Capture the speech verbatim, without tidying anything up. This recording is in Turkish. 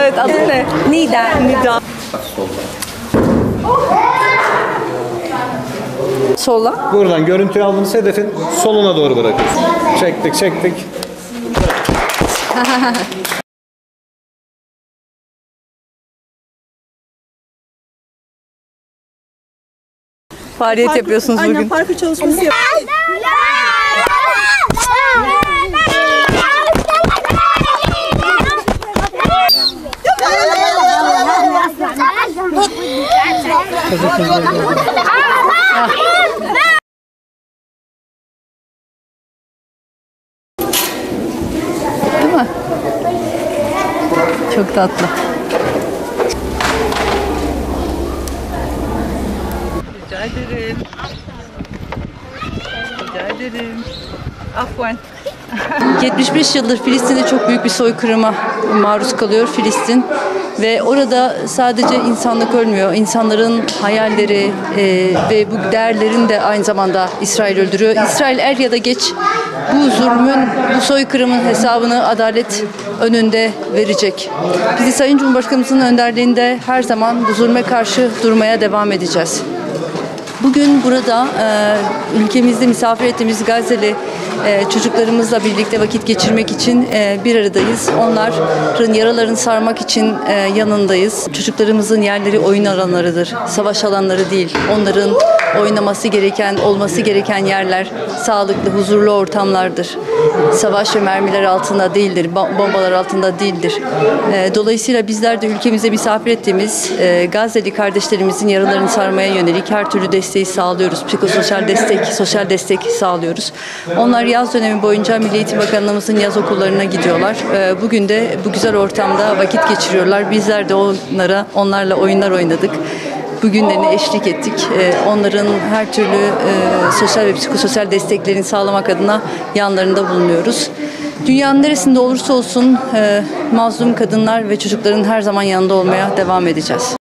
Evet, adı ne? Nida. Nida. Sola. Buradan görüntüyü aldığınız hedefin soluna doğru bırakıyorsun. Çektik, çektik. Faaliyet yapıyorsunuz bugün. Aynen, parkur çalışması yapıyoruz. Değil mi? Çok tatlı. Rica ederim. Rica ederim. Afwan. yetmiş beş yıldır Filistin'de çok büyük bir soykırıma maruz kalıyor Filistin. Ve orada sadece insanlık ölmüyor. İnsanların hayalleri e, ve bu değerlerin de aynı zamanda İsrail öldürüyor. İsrail er ya da geç bu zulmün, bu soykırımın hesabını adalet önünde verecek. Biz Sayın Cumhurbaşkanımızın önderliğinde her zaman bu zulme karşı durmaya devam edeceğiz. Bugün burada e, ülkemizde misafir ettiğimiz Gazze'li e, çocuklarımızla birlikte vakit geçirmek için e, bir aradayız. Onların yaralarını sarmak için e, yanındayız. Çocuklarımızın yerleri oyun alanlarıdır, savaş alanları değil. Onların oynaması gereken, olması gereken yerler sağlıklı, huzurlu ortamlardır. Savaş ve mermiler altında değildir, bombalar altında değildir. E, dolayısıyla bizler de ülkemize misafir ettiğimiz e, Gazze'li kardeşlerimizin yaralarını sarmaya yönelik her türlü desteği sağlıyoruz. Psikososyal destek, sosyal destek sağlıyoruz. Onlar yaz dönemi boyunca Milli Eğitim Bakanlığımızın yaz okullarına gidiyorlar. E, bugün de bu güzel ortamda vakit geçiriyorlar. Bizler de onlara, onlarla oyunlar oynadık. Bugünlerine eşlik ettik. Ee, onların her türlü e, sosyal ve psikososyal desteklerini sağlamak adına yanlarında bulunuyoruz. Dünyanın neresinde olursa olsun e, mazlum kadınlar ve çocukların her zaman yanında olmaya devam edeceğiz.